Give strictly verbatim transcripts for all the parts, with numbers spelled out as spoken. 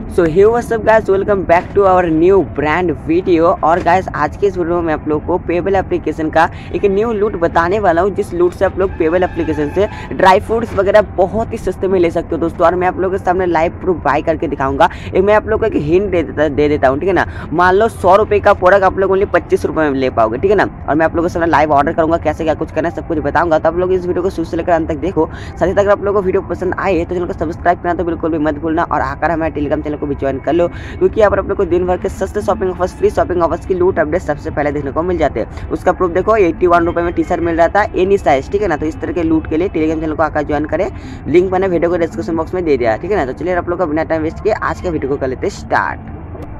So hey what's up guys, welcome back to our new brand video. और guys आज के इस video में आप लोग को पेबल एप्लीकेशन का एक न्यू लूट बताने वाला हूं, जिस लूट से आप लोग पेबल एप्लीकेशन से ड्राई फ्रूट्स वगैरह बहुत ही सस्ते में ले सकते हो दोस्तों। और मैं आप लोगों के सामने लाइव प्रूफ बाय करके दिखाऊंगा। एक मैं आप लोग को एक हिंट दे देता दे देता हूँ, ठीक है ना। मान लो सौ रुपये का प्रोडक्ट आप लोग ओनली पच्चीस रुपये में ले पाओगे, ठीक है ना। और मैं आप लोगों के सामने लाइव ऑर्डर करूँगा, कैसे क्या कुछ करना है सब कुछ बताऊंगा। तो आप लोग इस वीडियो को शुरू से लेकर अंत तक देखो। साथ ही अगर आप लोगों को वीडियो पसंद आए तो चैनल को सब्सक्राइब करना तो बिल्कुल भी मत भूलना, और आकर हमारे टेलीग्राम चैनल को भी ज्वाइन कर लो, क्योंकि यहाँ पर आप लोग को दिन भर के सस्ते shopping offers, free shopping offers की लूट अपडेट सबसे पहले देखने को मिल जाते हैं। उसका प्रूफ देखो, इक्यासी रुपए में टी शर्ट मिल रहा था एनी साइज, ठीक है ना। तो इस तरह के लूट के लिए टेलीग्राम चैनल को आकर ज्वाइन करें, लिंक मैंने वीडियो को डिस्क्रिप्शन बॉक्स में दे दिया, ठीक है ना। तो चलिए आप लोग का बिना टाइम वेस्ट किए आज का वीडियो को कर लेते हैं स्टार्ट।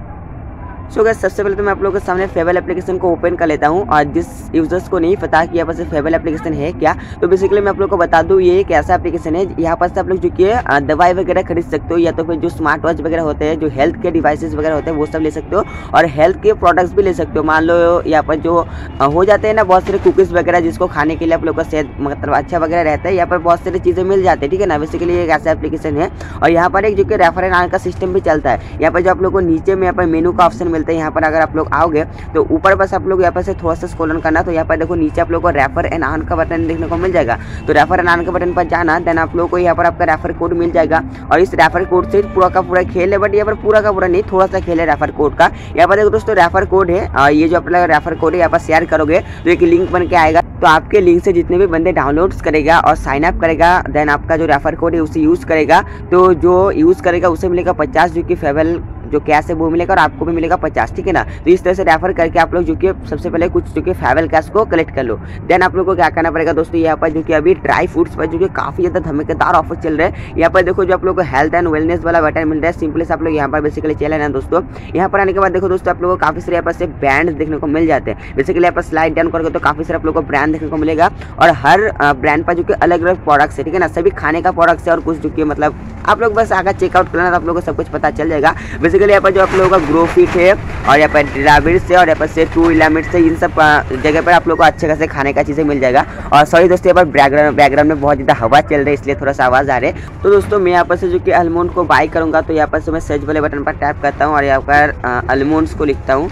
सो गाइस सबसे पहले तो मैं आप लोगों के सामने फेबल एप्लीकेशन को ओपन कर लेता हूं। और जिस यूजर्स को नहीं पता कि यहाँ पर से फेबल एप्लीकेशन है क्या, तो बेसिकली मैं आप लोगों को बता दूं, ये एक ऐसा एप्लीकेशन है यहाँ पर से आप लोग जो कि दवाई वगैरह खरीद सकते हो, या तो फिर जो स्मार्ट वॉच वगैरह होते हैं, जो हेल्थ के डिवाइसेस वगैरह होते हैं वो सब ले सकते हो, और हेल्थ के प्रोडक्ट्स भी ले सकते हो। मान लो यहाँ पर जो हो जाते हैं ना बहुत सारे कुकीज़ वगैरह, जिसको खाने के लिए आप लोग का सेहत मतलब अच्छा वगैरह रहता है, यहाँ पर बहुत सारी चीज़ें मिल जाती है, ठीक है ना। बेसिकली एक ऐसा एप्लीकेशन है। और यहाँ पर एक जो कि रेफर एंड अर्न का सिस्टम भी चलता है। यहाँ पर जो आप लोग को नीचे में यहाँ पर मेनू का ऑप्शन मिलता है, यहाँ पर अगर आप लोग आओगे तो ऊपर बस आप लोग यहाँ पर से थोड़ा सा स्क्रॉल करना, तो यहाँ पर देखो नीचे आप लोग को रेफर एंड अर्न का बटन देखने को मिल जाएगा। तो रेफर एंड अर्न का बटन पर जाना, देन आप लोग को यहाँ पर आपका रेफर कोड मिल जाएगा। और इस रेफर कोड से पूरा का पूरा खेल है, बट यहाँ पर पूरा का पूरा नहीं, थोड़ा सा खेल है रेफर कोड का। यहाँ पर देखो दोस्तों रेफर कोड है, और ये जो अपना रेफर कोड है यहाँ पर शेयर करोगे तो एक लिंक बन के आएगा। तो आपके लिंक से जितने भी बंदे डाउनलोड्स करेगा और साइन अप करेगा, देन आपका जो रेफर कोड है उसे यूज़ करेगा, तो जो यूज़ करेगा उसे मिलेगा पचास, जो कि फेबल जो कैश है वो मिलेगा, और आपको भी मिलेगा पचास, ठीक है ना। तो इस तरह से रेफर करके आप लोग जो कि सबसे पहले कुछ जो कि फेबल कैश को कलेक्ट कर लो। देन आप लोग को क्या करना पड़ेगा दोस्तों, यहाँ पर जो कि अभी ड्राई फ्रूट्स पर जो कि काफ़ी ज़्यादा धमाकेदार ऑफर चल रहे हैं। यहाँ पर देखो जो आप लोग को हेल्थ एंड वेलनेस वाला बटन मिल रहा है, सिंपली से आप लोग यहाँ पर बेसिकली चले ना दोस्तों। यहाँ पर आने के बाद देखो दोस्तों आप लोग को काफ़ी सारे यहाँ पर से ब्रांड देखने को मिल जाते हैं। बेसिकली यहाँ पर स्लाइड डाउन करके तो काफ़ी सारे आप लोग को ब्रांड देखने को मिलेगा, और हर ब्रांड पर जो कि अलग अलग प्रोडक्ट्स है, ठीक है ना। सभी खाने का प्रोडक्ट्स है, और कुछ जो कि मतलब आप लोग बस आकर चेकआउट करना तो आप लोग को सब कुछ पता चल जाएगा। बेसिकली यहाँ पर जो आप लोगों का ग्रो फिट है, और यहाँ पर ड्राविड्स है, और यहाँ पर से टू इलामिट्स है, इन सब जगह पर आप लोग को अच्छे खासे खाने का चीज़ें मिल जाएगा। और सॉरी दोस्तों यहाँ पर बैकग्राउंड बैकग्राउंड में बहुत ज़्यादा हवा चल रही है, इसलिए थोड़ा सा आवाज़ आ रही है। तो दोस्तों मैं यहाँ पर से जो कि आलमंड को बाय करूँगा, तो यहाँ पर से मैं सर्च वाले बटन पर टैप करता हूँ, और यहाँ पर आलमंड्स को लिखता हूँ।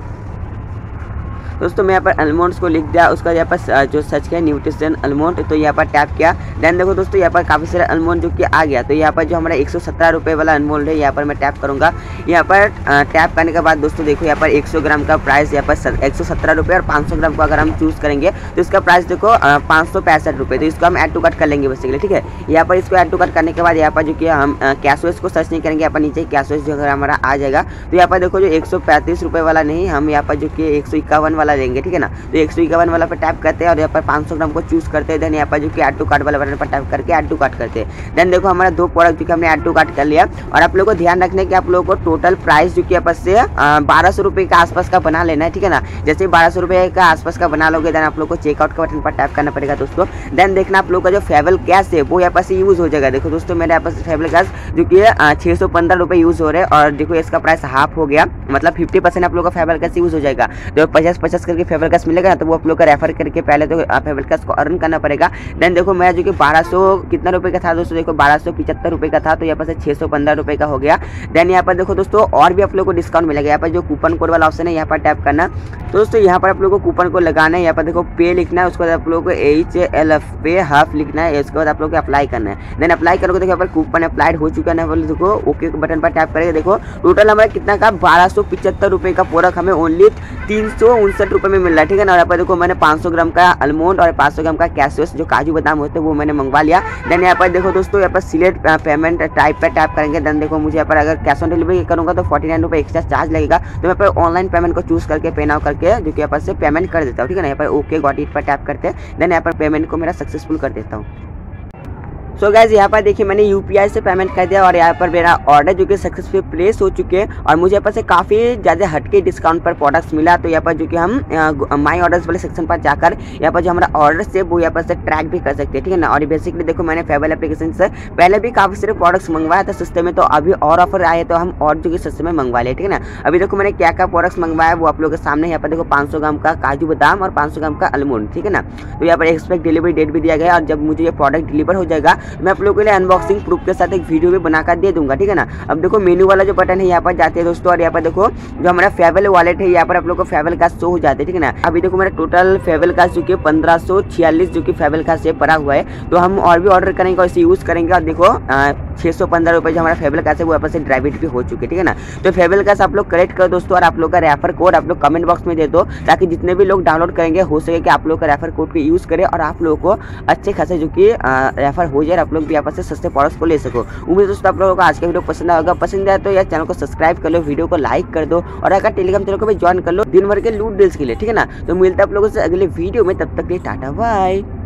दोस्तों मैं यहाँ पर आलमंड्स को लिख दिया, उसका यहाँ पर जो सर्च किया न्यूट्रिशन आलमंड, तो यहाँ पर टैप किया। देन देखो दोस्तों यहाँ पर काफ़ी सारे आलमंड जो कि आ गया। तो यहाँ पर जो हमारा एक सौ सत्रह रुपये वाला आलमंड है, यहाँ पर मैं टैप करूँगा। यहाँ पर टैप करने के बाद दोस्तों देखो यहाँ पर सौ ग्राम का प्राइस यहाँ पर एक सौ सत्रह रुपये, और पाँच सौ ग्राम को अगर हम चूज़ करेंगे तो इसका प्राइस देखो पाँच सौ पैंसठ रुपये। तो इसको हम ऐड टू कट कर लेंगे बेसिकली, ठीक है। यहाँ पर इसको ऐड टू कट करने के बाद यहाँ पर जो कि हम कैश वेस को सर्च नहीं करेंगे, यहाँ पर नीचे कैश वेस जो अगर हमारा आ जाएगा, तो यहाँ पर देखो जो एक सौ पैंतीस रुपये वाला नहीं, हम यहाँ पर जो कि एक सौ इक्यावन वाला लेंगे, ठीक है ना। तो एक सौ इक्यावन वाला पर टैप करते हैं, और यहाँ पर पाँच सौ ग्राम को चूज़ करते हैं। देन यहाँ पर जो कि ऐड टू कार्ट वाला बटन पर टैप करके ऐड टू कार्ट करते हैं। देन देखो हमारा दो प्रोडक्ट जो कि हमने ऐड टू कार्ट कर लिया। और आप लोगों को ध्यान रखना है कि आप लोगों को टोटल प्राइस जो कि यहाँ पर से बारह सौ रुपये के आसपास का बना लेना है, ठीक है ना। जैसे बारह सौ रुपये का आसपास का बना लोगे, देन आप लोग को चेकआउट का बटन पर टैप करना पड़ेगा दोस्तों। देन देखना आप लोग का जो फेबल कैश है वो यहाँ पर से यूज़ हो जाएगा। देखो दोस्तों मेरे यहाँ पर से फेबल कैश जो कि छः सौ पंद्रह रुपये यूज़ हो रहे हैं, और देखो इसका प्राइस हाफ हो गया, मतलब फिफ्टी परसेंट आप लोग का फेबल कैश यूज़ हो जाएगा। तो पचास पचास करके फेबल कैश मिलेगा ना, तो वो आप लोग का रेफर करके पहले तो फेबल कैश को अर्न करना पड़ेगा। देन देखो मेरा जो कि बारह सौ कितना रुपए का था दोस्तों, देखो बारह सौ पिछहत्तर रुपये का था, तो यहाँ पर से छः सौ पंद्रह रुपये का हो गया। देन यहाँ पर देखो दोस्तों और भी आप लोग को डिस्काउंट मिलेगा। यहाँ पर जो कूपन कोड वाला ऑप्शन है यहाँ पर टैप करना। तो दोस्तों यहाँ पर आप लोग को कूपन कोड लगाना है, यहाँ पर देखो पे लिखना है, उसके बाद आप लोग को एच एल एफ पे हाफ लिखना है, उसके बाद आप लोग को अप्लाई करना है। देन अप्लाई करोगे, देखो यहाँ पर कूपन अप्लाइड हो चुका है, बोले देखो ओके बटन पर टैप करेंगे। देखो टोटल हमारा कितना का बारह सौ पिछहत्तर रुपये का प्रोडक्ट हमें ओनली तीन सौ उनसठ रुपये में मिल रहा है, ठीक है ना। और यहाँ पर देखो मैंने पाँच सौ ग्राम का आलमंड और पाँच सौ ग्राम का कैशवेस जो काजू बादाम होते हैं वो मैंने मंगवा लिया। देन यहाँ पर देखो दोस्तों यहाँ पर सिलेक्ट पेमेंट टाइप पर टैप करेंगे। देन देखो मुझे यहाँ पर अगर कैश ऑन डिलीवरी करूँगा तो फोर्टी नाइन रुपये एक्स्ट्रा चार्ज लगेगा। तो मैं पर ऑनलाइन पेमेंट को चूज़ करके पे नाउ करके जो कि यहाँ पर से पेमेंट कर देता हूँ, ठीक है ना। यहाँ पर ओके गॉट इट पर टैप करते हैं। देन यहाँ पर पेमेंट को मेरा सक्सेसफुल कर देता हूँ। सो so गाइज यहाँ पर देखिए मैंने यूपीआई से पेमेंट कर दिया, और यहाँ पर मेरा ऑर्डर जो कि सक्सेसफुल प्लेस हो चुके हैं, और मुझे यहाँ पर से काफ़ी ज़्यादा हटके डिस्काउंट पर प्रोडक्ट्स मिला। तो यहाँ पर जो कि हम माई ऑर्डर्स वाले सेक्शन पर जाकर यहाँ पर जो हमारा ऑर्डर्स है वो यहाँ पर से ट्रैक भी कर सकते हैं, ठीक है ना। और बेसिकली देखो मैंने फेबल एप्लीकेशन से पहले भी काफ़ी सारे प्रोडक्ट्स मंगवाया था सस्ते में, तो अभी और ऑफर आए तो हम और जो कि सस्ते में मंगवा लिया, ठीक है ना। अभी देखो मैंने क्या क्या प्रोडक्ट्स मंगवाया वो आप लोगों के सामने। यहाँ पर देखो पाँच सौ ग्राम का काजू बादाम और पाँच सौ ग्राम का आलमंड, ठीक है ना। तो यहाँ पर एक्सपेक्ट डिलीवरी डेट भी दिया गया, और जब मुझे ये प्रोडक्ट डिलीवर हो जाएगा मैं आप लोगों के लिए अनबॉक्सिंग प्रूफ के साथ एक वीडियो भी बनाकर दे दूंगा, ठीक है ना। अब देखो मेनू वाला जो बटन है यहाँ पर जाते हैं दोस्तों, और यहाँ पर देखो जो हमारा फेवल वॉलेट है यहाँ पर आप लोग को फेवल का शो हो जाते हैं, ठीक है ना। अभी देखो मेरा टोटल फेवल का जो कि पंद्रह सौ छियालीस जो कि फेवल का से पड़ा हुआ है, तो हम और भी ऑर्डर करेंगे और इसे यूज करेंगे। और देखो छह सौ पंद्रह रुपए जो हमारा फेवल का है वो वापस से ड्राइवेट भी हो चुके, ठीक है ना। तो फेवल का आप लोग कलेक्ट करो दोस्तों, और आप लोग का रेफर कोड आप लोग कमेंट बॉक्स में दे दो, ताकि जितने भी लोग डाउनलोड करेंगे हो सके कि आप लोग का रेफर कोड को यूज करें और आप लोगों को अच्छे खासे जो कि रेफर हो जाए, आप लोग भी यहाँ से सस्ते प्रोडक्ट्स को ले सको। उम्मीद दोस्तों आप लोगों को आज का वीडियो पसंद आएगा। पसंद आए तो यार चैनल को सब्सक्राइब कर लो, वीडियो को लाइक कर दो, और अगर टेलीग्राम चैनल को भी ज्वाइन कर लो दिन भर के लूट डील्स के लिए, ठीक है ना। तो मिलता है आप लोगों से अगले वीडियो में, तब तक के लिए टाटा बाय।